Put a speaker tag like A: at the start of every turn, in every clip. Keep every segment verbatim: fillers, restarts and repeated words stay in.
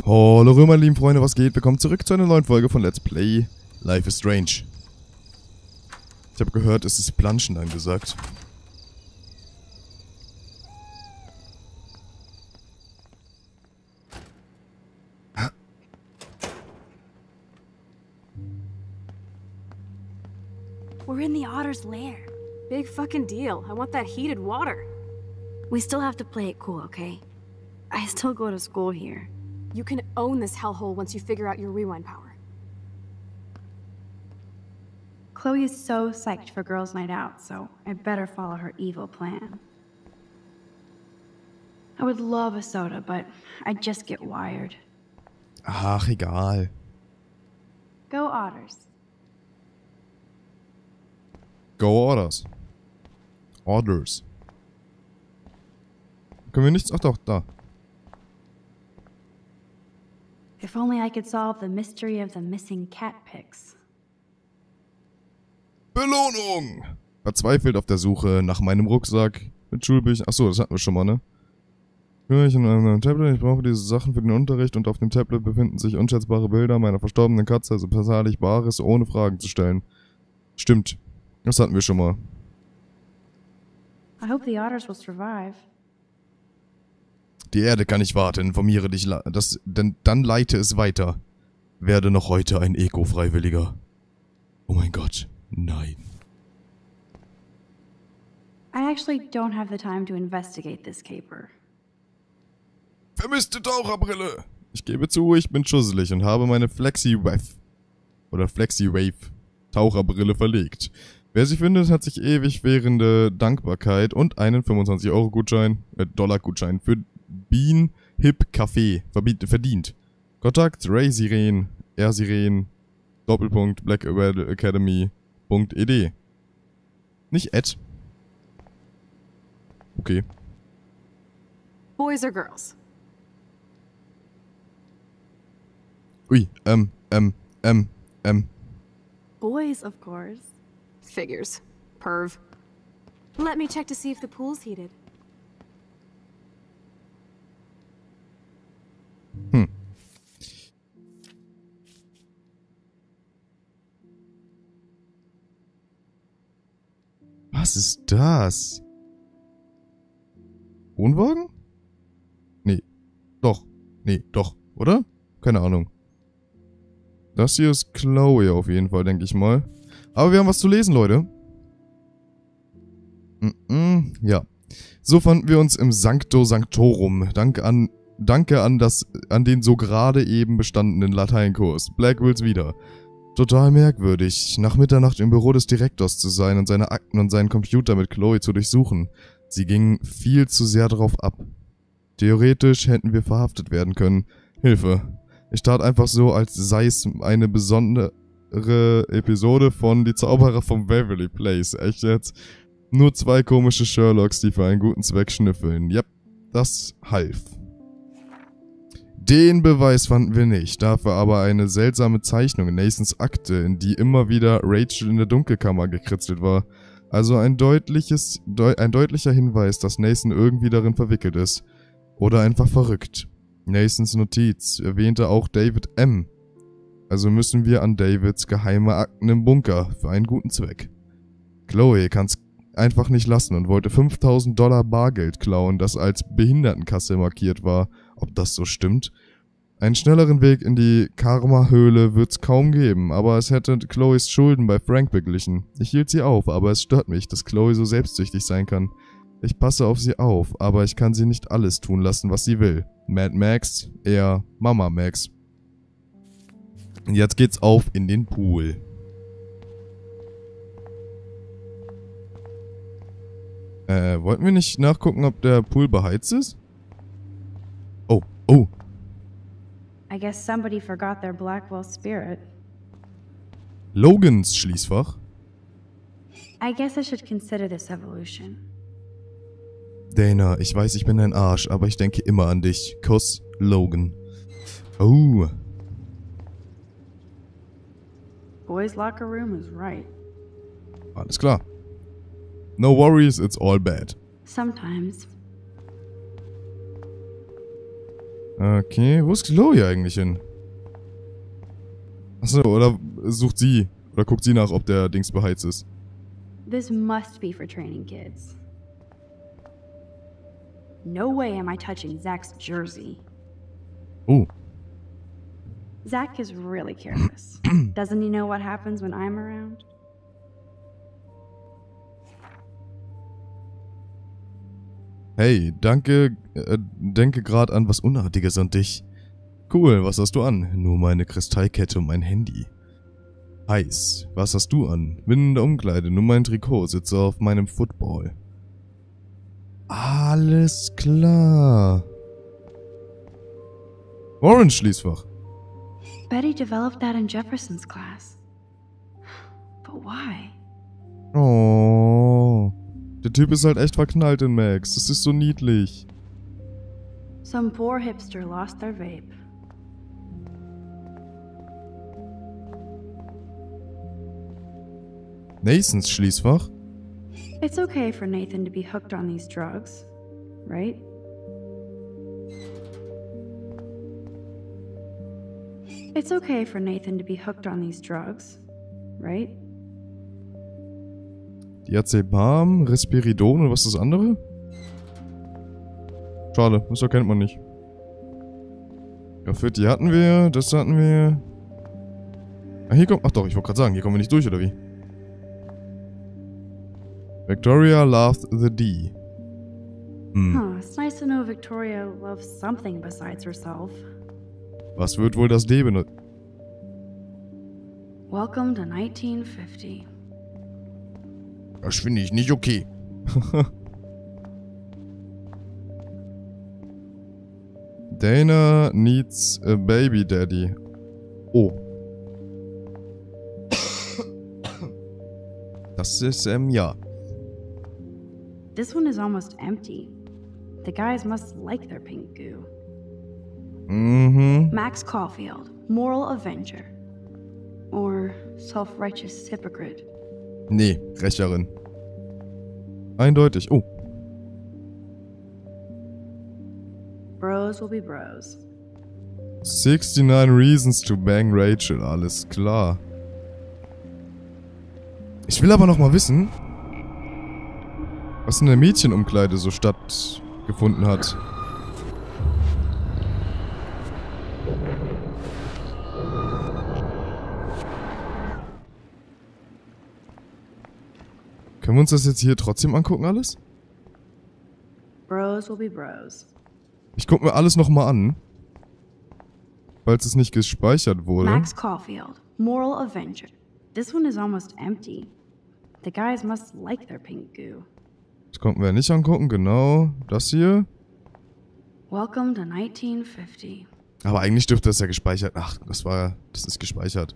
A: Hallo meine lieben Freunde, was geht? Willkommen zurück zu einer neuen Folge von Let's Play Life is Strange. Ich habe gehört, es ist Planschen angesagt.
B: We're in the otter's lair.
C: Big fucking deal. I want that heated water.
B: We still have to play it cool, okay? I still go to school here.
C: You can own this hellhole once you figure out your rewind power.
B: Chloe is so psyched for girls' night out, so I better follow her evil plan. I would love a soda, but I'd just get wired.
A: Ach, egal.
B: Go Otters.
A: Go Orders. Orders. Können wir nichts? Ach doch, da.
B: If only I could solve the mystery of the missing cat pics.
A: Belohnung! Verzweifelt auf der Suche nach meinem Rucksack mit Schulbüchern. Achso, das hatten wir schon mal, ne? Ich in einem Tablet, ich brauche diese Sachen für den Unterricht und auf dem Tablet befinden sich unschätzbare Bilder meiner verstorbenen Katze, also bezahle ich Bares, ohne Fragen zu stellen. Stimmt. Das hatten wir schon mal.
B: I hope the otters will survive.
A: Die Erde kann nicht warten, informiere dich, das, denn dann leite es weiter. Werde noch heute ein Eco-Freiwilliger. Oh mein Gott, nein.
B: I actually don't have the time to investigate this caper.
A: Vermisste Taucherbrille! Ich gebe zu, ich bin schusselig und habe meine Flexi-Wave oder Flexi-Wave Taucherbrille verlegt. Wer sie findet, hat sich ewig währende Dankbarkeit und einen fünfundzwanzig Euro Gutschein, äh, Dollar Gutschein für Bean Hip Café verdient. Kontakt Ray Siren, R Siren, Doppelpunkt, Black Academy Punkt E D. Nicht Ed. Okay.
C: Boys or girls?
A: Ui, ähm, ähm, ähm, ähm.
C: Boys, of course. Figures. Perv. Let me check to see if the pool's heated.
A: Hm. Was ist das? Wohnwagen? Nee. Doch. Nee, doch. Oder? Keine Ahnung. Das hier ist Chloe auf jeden Fall, denke ich mal. Aber wir haben was zu lesen, Leute. Mm-mm, ja. So fanden wir uns im Sancto Sanctorum. Dank an, danke an, das, an den so gerade eben bestandenen Lateinkurs. Black will's wieder. Total merkwürdig, nach Mitternacht im Büro des Direktors zu sein und seine Akten und seinen Computer mit Chloe zu durchsuchen. Sie ging viel zu sehr drauf ab. Theoretisch hätten wir verhaftet werden können. Hilfe. Ich tat einfach so, als sei es eine besondere Episode von Die Zauberer vom Waverly Place. Echt jetzt? Nur zwei komische Sherlocks, die für einen guten Zweck schnüffeln. Yep, das half. Den Beweis fanden wir nicht, dafür aber eine seltsame Zeichnung in Nathans Akte, in die immer wieder Rachel in der Dunkelkammer gekritzelt war. Also ein deutliches, deut ein deutlicher Hinweis, dass Nathan irgendwie darin verwickelt ist. Oder einfach verrückt. Nathans Notiz erwähnte auch David M. Also müssen wir an Davids geheime Akten im Bunker für einen guten Zweck. Chloe kann's einfach nicht lassen und wollte fünftausend Dollar Bargeld klauen, das als Behindertenkasse markiert war. Ob das so stimmt? Einen schnelleren Weg in die Karma-Höhle wird's kaum geben, aber es hätte Chloes Schulden bei Frank beglichen. Ich hielt sie auf, aber es stört mich, dass Chloe so selbstsüchtig sein kann. Ich passe auf sie auf, aber ich kann sie nicht alles tun lassen, was sie will. Mad Max, eher Mama Max. Und jetzt geht's auf in den Pool. Äh, wollten wir nicht nachgucken, ob der Pool beheizt ist? Oh, oh.
B: I guess somebody forgot their Blackwell spirit.
A: Logans Schließfach.
B: I guess I should consider this evolution.
A: Dana, ich weiß, ich bin ein Arsch, aber ich denke immer an dich. Kuss, Logan. Oh.
B: Boys' locker room is right.
A: Alles klar. No worries, it's all bad.
B: Sometimes.
A: Okay, wo ist Chloe eigentlich hin? Achso, oder sucht sie, oder guckt sie nach, ob der Dings beheizt ist.
B: This must be for training kids. No way am I touching Zach's jersey.
A: Oh.
B: Zach is really careless. Doesn't he know what happens when I'm around?
A: Hey, danke, äh, denke gerade an was Unartiges an dich. Cool, was hast du an? Nur meine Kristallkette und mein Handy. Heiß, was hast du an? Bin in der Umkleide, nur mein Trikot, sitze auf meinem Football. Alles klar. Warren Schließfach.
B: Betty developed that in Jefferson's class. But why?
A: Oh. Der Typ ist halt echt verknallt in Max. Das ist so niedlich.
B: Some poor hipster lost their vape.
A: Nathans Schließfach?
B: It's okay for Nathan to be hooked on these drugs, right? It's okay for Nathan to be hooked on these drugs, right?
A: Diazepam, Risperidon und was ist das andere? Schade, das erkennt man nicht. Graffiti hatten wir, das hatten wir. Ah, hier kommt. Ach doch, ich wollte gerade sagen, hier kommen wir nicht durch, oder wie? Victoria loved the D. Hm.
B: Huh, it's nice to know Victoria loves something besides herself.
A: Was wird wohl das D benutzen?
B: Welcome to nineteen fifty.
A: Das finde ich nicht okay. Dana needs a baby daddy. Oh. Das ist, ähm, ja.
B: This one is almost empty. The guys must like their pink goo.
A: Mhm.
B: Max Caulfield, moral avenger. Or self-righteous hypocrite.
A: Nee, Rächerin. Eindeutig. Oh.
B: Bros will be bros.
A: sixty-nine Reasons to Bang Rachel. Alles klar. Ich will aber noch mal wissen, was in der Mädchenumkleide so stattgefunden hat. Können wir uns das jetzt hier trotzdem angucken, alles?
B: Bros will be bros.
A: Ich gucke mir alles nochmal an. Falls es nicht gespeichert wurde.
B: Max Caulfield, moral avenger. This one is almost empty. The guys must like their pink goo.
A: Das konnten wir nicht angucken, genau. Das hier.
B: Welcome to nineteen fifty.
A: Aber eigentlich dürfte das ja gespeichert. Ach, das war. Das ist gespeichert.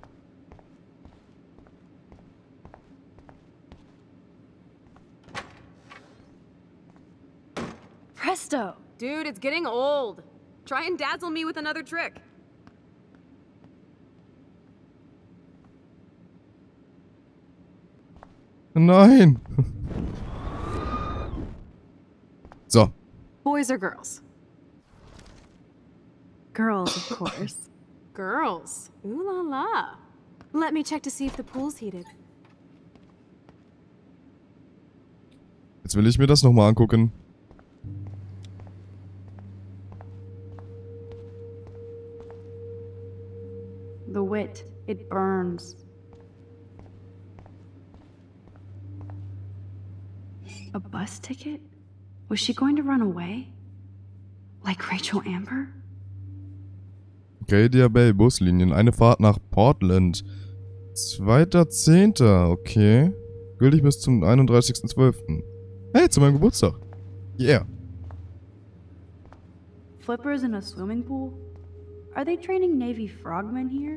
C: Presto! Dude, it's getting old. Try and dazzle me with another trick.
A: Nein! So.
C: Boys or girls?
B: Girls, of course.
C: Girls. Ooh la la. Let me check to see if the pool's heated.
A: Jetzt will ich mir das nochmal angucken.
B: The wit, it burns. A bus ticket? Was she going to run away? Like Rachel Amber?
A: Gadia Bay Buslinien. Eine Fahrt nach Portland. zweiter zehnter Okay. Gültig bis zum einunddreißigsten zwölften Hey, zu meinem Geburtstag. Yeah.
B: Flippers in a swimming pool? Are they training Navy frogmen here?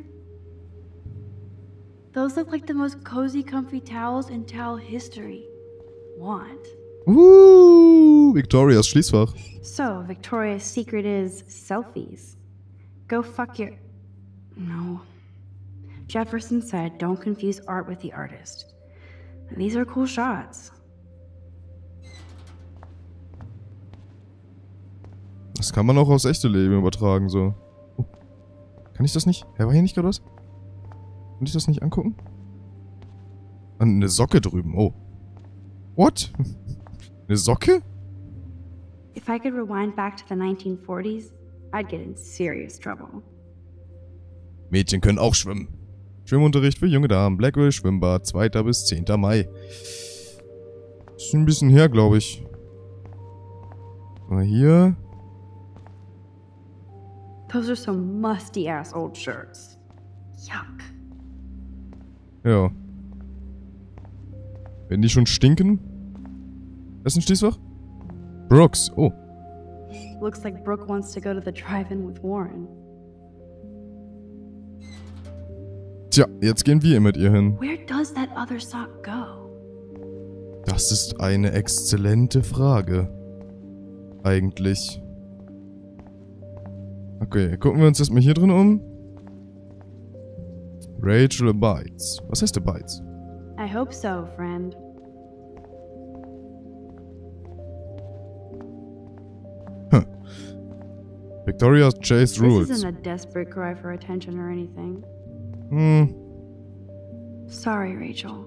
B: Those look like the most cozy, comfy towels in towel history. Want?
A: Uh, Victorias Schließfach.
B: So, Victoria's secret is selfies. Go fuck your... No. Jefferson said, don't confuse art with the artist. These are cool shots.
A: Das kann man auch aufs echte Leben übertragen, so. Oh. Kann ich das nicht? Hä, war hier nicht gerade was? Kann ich das nicht angucken? An eine Socke drüben, oh. What? Eine Socke?
B: If I could rewind back to the nineteen forties, I'd get in serious trouble.
A: Mädchen können auch schwimmen. Schwimmunterricht für junge Damen. Blackwell Schwimmbad, zweiter bis zehnter Mai. Ist ein bisschen her, glaube ich. Mal hier.
B: Those are some musty-ass old shirts. Yuck.
A: Ja. Wenn die schon stinken? Das ist ein Schließfach? Brooks. Oh.
B: Looks like Brooke wants to go to the drive-in with Warren.
A: Tja, jetzt gehen wir mit ihr hin.
B: Where does that other sock go?
A: Das ist eine exzellente Frage. Eigentlich. Okay, gucken wir uns erstmal hier drin um. Rachel abides. Was heißt abides?
B: I hope so, friend.
A: Victoria Chase rules.
B: This isn't a desperate cry for attention or anything.
A: Hm.
B: Sorry, Rachel.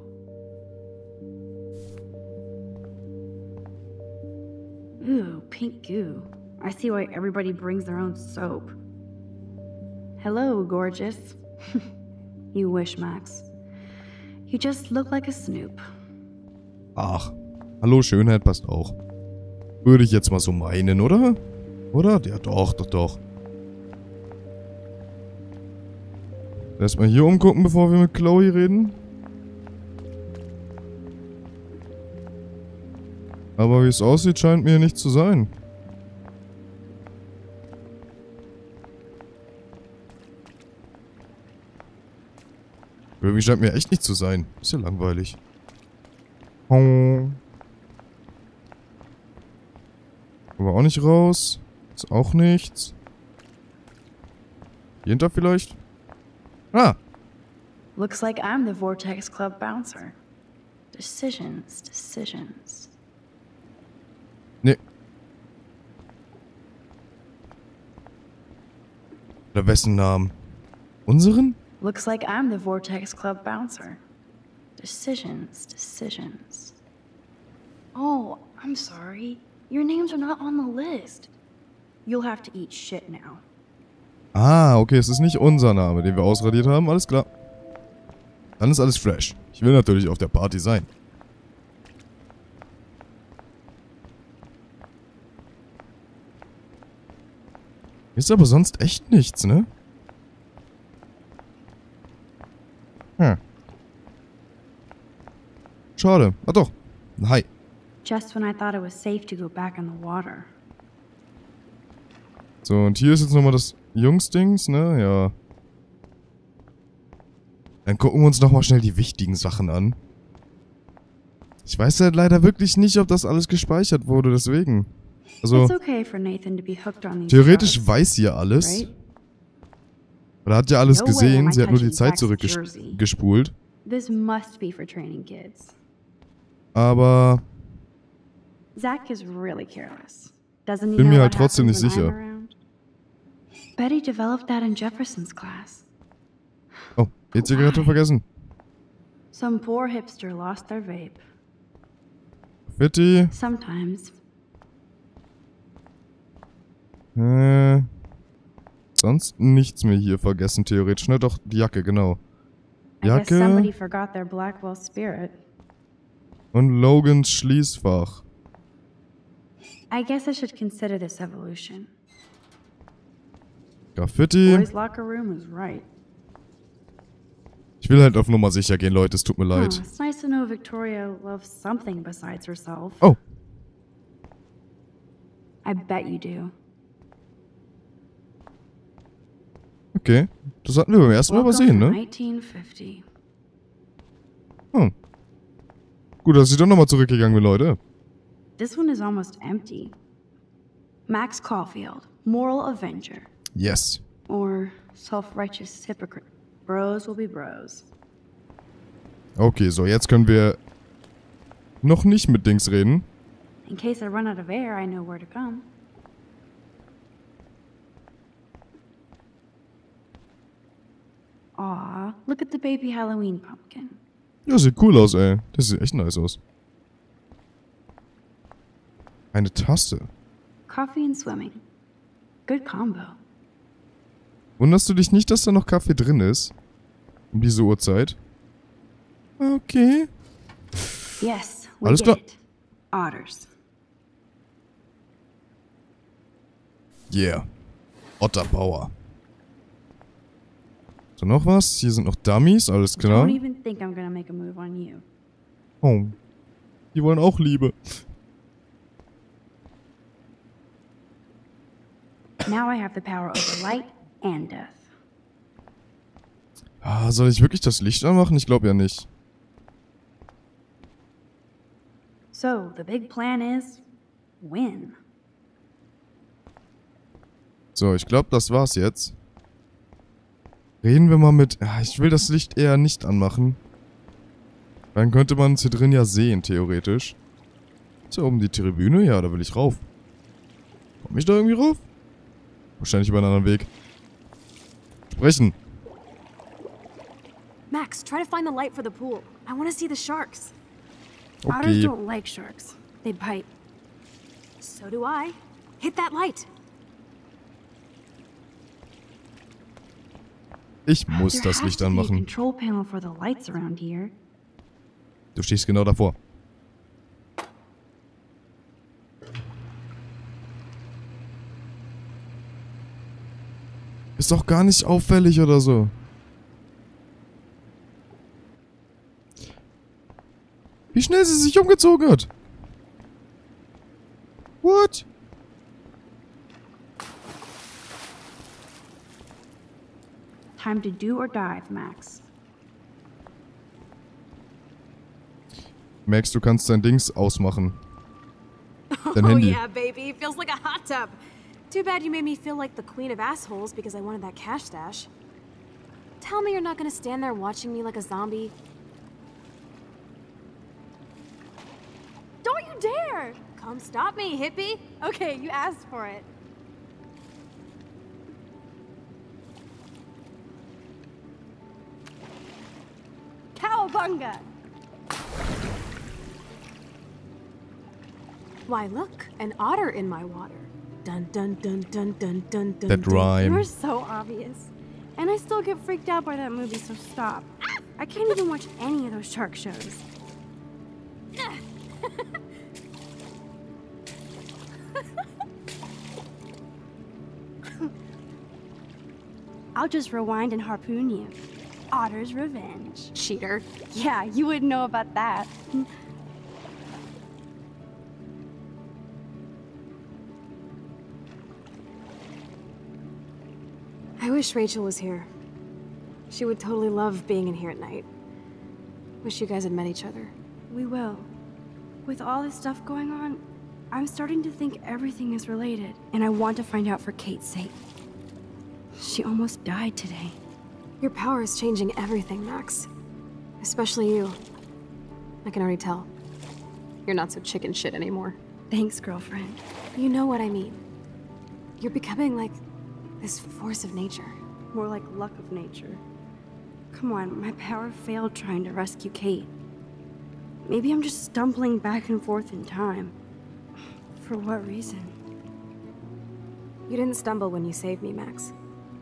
B: Ooh, pink goo. I see why everybody brings their own soap. Hello, gorgeous. You wish, Max. You just look like a Snoop.
A: Ach, hallo Schönheit passt auch. Würde ich jetzt mal so meinen, oder? Oder? Ja, doch, doch, doch. Erstmal hier umgucken, bevor wir mit Chloe reden. Aber wie es aussieht, scheint mir nicht zu sein. Irgendwie scheint mir echt nicht zu sein. Ist ja langweilig. Oh. Aber auch nicht raus. Ist auch nichts. Hier hinter vielleicht? Ah!
B: Looks like I'm the Vortex Club bouncer. Decisions, decisions.
A: Nee. Oder wessen Namen? Unseren?
B: Looks like I'm the Vortex Club bouncer. Decisions, decisions. Oh, I'm sorry. Your names are not on the list. You'll have to eat shit now.
A: Ah, okay, es ist nicht unser Name, den wir ausradiert haben. Alles klar. Dann ist alles fresh. Ich will natürlich auf der Party sein. Ist aber sonst echt nichts, ne? Hm. Schade. Ah doch. Hi.
B: Just when I thought it was safe to go back in the water.
A: So, und hier ist jetzt nochmal das Jungsdings, ne? Ja. Dann gucken wir uns nochmal schnell die wichtigen Sachen an. Ich weiß halt leider wirklich nicht, ob das alles gespeichert wurde, deswegen. Also,
B: It's okay for Nathan to be hooked on these
A: theoretisch
B: drugs,
A: weiß sie ja alles.
B: right?
A: Oder hat ja alles
B: No way am
A: gesehen,
B: I
A: sie hat nur die
B: touching
A: Zeit
B: Zach's
A: zurückgespult.
B: jersey.
A: Gespult.
B: This must be for training kids.
A: Aber
B: Zach is really careless. Doesn't he
A: Bin
B: know
A: mir
B: what
A: halt trotzdem
B: happens
A: nicht
B: when I'm
A: sicher.
B: around? Betty developed that in Jefferson's class.
A: Oh, E-Zigarette vergessen.
B: Some poor hipster lost their vape.
A: Fitti.
B: Sometimes.
A: Äh. Sonst nichts mehr hier vergessen, theoretisch. Ne, doch, die Jacke, genau.
B: I guess somebody
A: Jacke
B: forgot their Blackwell spirit.
A: und Logans Schließfach.
B: I guess I should consider this evolution.
A: Graffiti.
B: Boys' locker room is right.
A: Ich will halt auf Nummer sicher gehen, Leute, es tut mir
B: Huh,
A: leid.
B: it's nice to know Victoria loves something besides herself.
A: Oh,
B: I bet you do.
A: okay. Das hatten wir beim ersten Mal
B: Welcome
A: übersehen,
B: to
A: ne?
B: nineteen fifty.
A: Hm. Gut, dass ich doch nochmal zurückgegangen bin, Leute.
B: This one is almost empty. Max Caulfield, moral avenger.
A: Yes.
B: Or self-righteous hypocrite. Bros will be bros.
A: Okay, so, jetzt können wir noch nicht mit Dings reden.
B: In case I run out of air, I know where to come. Grandpa. Look at the baby Halloween pumpkin.
A: Ja, sieht cool aus, ey. Das sieht echt nice aus. Eine Tasse.
B: Coffee and swimming. Good combo.
A: Wunderst du dich nicht, dass da noch Kaffee drin ist? Um diese Uhrzeit? Okay.
B: Yes, we
A: Alles
B: get
A: klar.
B: it. Otters.
A: Yeah. Otterbauer. So, noch was? Hier sind noch Dummies, alles klar.
B: Don't even think I'm gonna make a move on you.
A: Oh. Die wollen auch Liebe.
B: Now I have the power over light and death.
A: Ah, soll ich wirklich das Licht anmachen? Ich glaube ja nicht.
B: So, the big plan is win.
A: So, ich glaube, das war's jetzt. Reden wir mal mit... Ah, ich will das Licht eher nicht anmachen. Dann könnte man es hier drin ja sehen, theoretisch. Ist da oben die Tribüne? Ja, da will ich rauf. Komm ich da irgendwie rauf? Wahrscheinlich über einen anderen Weg. Sprechen.
C: Max, try to find the light for the pool. I want to see the sharks.
B: Otters
A: Okay.
B: don't like sharks. They bite.
C: So do I. Hit that light.
A: Ich muss
B: There
A: das
B: has
A: Licht
B: to be a
A: anmachen.
B: control panel for the lights around here.
A: Du stehst genau davor. Ist doch gar nicht auffällig oder so. Wie schnell sie sich umgezogen hat. What?
B: Time to do or dive, Max.
A: Merkst, du kannst dein Dings ausmachen. Dein
C: Oh
A: Handy.
C: yeah, baby. Feels like a hot tub. Too bad you made me feel like the queen of assholes because I wanted that cash stash. Tell me you're not gonna stand there watching me like a zombie. Don't you dare! Come stop me, hippie. Okay, you asked for it. Cowabunga! Why, look, an otter in my water. Dun dun dun dun dun dun dun.
A: That
C: dun.
A: rhyme.
B: You're so obvious. And I still get freaked out by that movie, so stop. I can't even watch any of those shark shows. I'll just rewind and harpoon you. Otter's revenge.
C: Cheater.
B: Yeah, you wouldn't know about that.
C: I wish Rachel was here. She would totally love being in here at night. Wish you guys had met each other.
B: We will. With all this stuff going on, I'm starting to think everything is related, and I want to find out for Kate's sake. She almost died today.
C: Your power is changing everything, Max. Especially you. I can already tell. You're not so chicken shit anymore.
B: Thanks, girlfriend.
C: You know what I mean. You're becoming like this force of nature.
B: More like luck of nature. Come on, my power failed trying to rescue Kate. Maybe I'm just stumbling back and forth in time. For what reason?
C: You didn't stumble when you saved me, Max.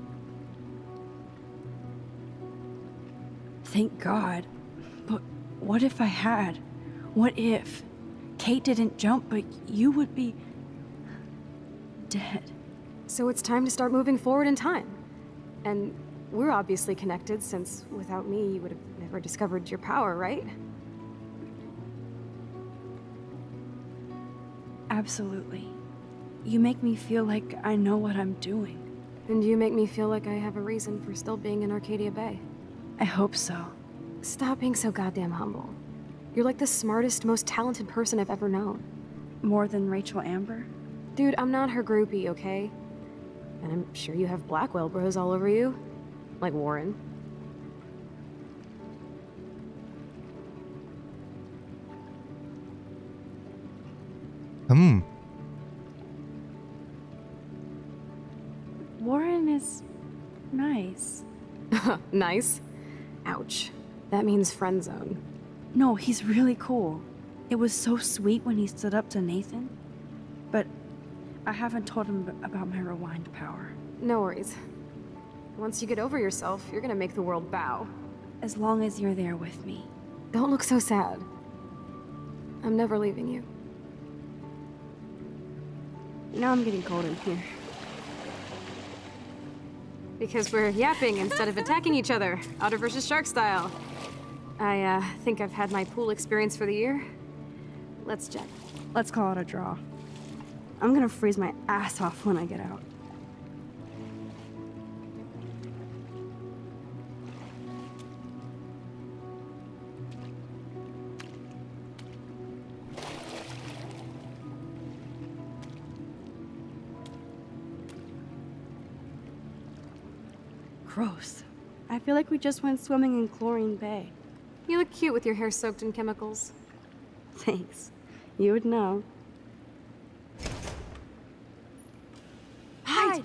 B: Thank God. But what if I had? What if? Kate didn't jump, but you would be... dead.
C: So it's time to start moving forward in time. And we're obviously connected, since without me, you would have never discovered your power, right?
B: Absolutely. You make me feel like I know what I'm doing.
C: And you make me feel like I have a reason for still being in Arcadia Bay.
B: I hope so.
C: Stop being so goddamn humble. You're like the smartest, most talented person I've ever known.
B: More than Rachel Amber?
C: Dude, I'm not her groupie, okay? And I'm sure you have Blackwell bros all over you. Like Warren.
A: Hmm.
B: Warren is... nice.
C: Nice. Ouch. That means friend zone.
B: No, he's really cool. It was so sweet when he stood up to Nathan. But I haven't told him b- about my rewind power.
C: No worries. Once you get over yourself, you're gonna make the world bow.
B: As long as you're there with me.
C: Don't look so sad. I'm never leaving you.
B: Now I'm getting cold in here.
C: Because we're yapping instead of attacking each other, Otter versus Shark style. I, uh, think I've had my pool experience for the year. Let's jet.
B: Let's call it a draw. I'm gonna freeze my ass off when I get out. Gross. I feel like we just went swimming in Chlorine Bay.
C: You look cute with your hair soaked in chemicals.
B: Thanks. You would know.
C: Hide!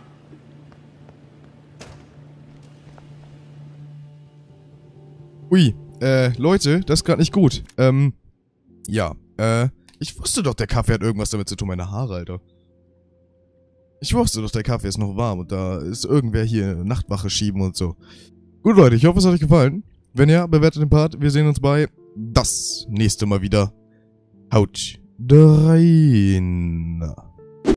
A: Ui, äh, Leute, das ist gerade nicht gut. Ähm, ja, äh, ich wusste doch, der Kaffee hat irgendwas damit zu tun, meine Haare, Alter. Ich wusste doch, der Kaffee ist noch warm und da ist irgendwer hier Nachtwache schieben und so. Gut, Leute, ich hoffe, es hat euch gefallen. Wenn ja, bewertet den Part. Wir sehen uns bei das nächste Mal wieder. Haut rein.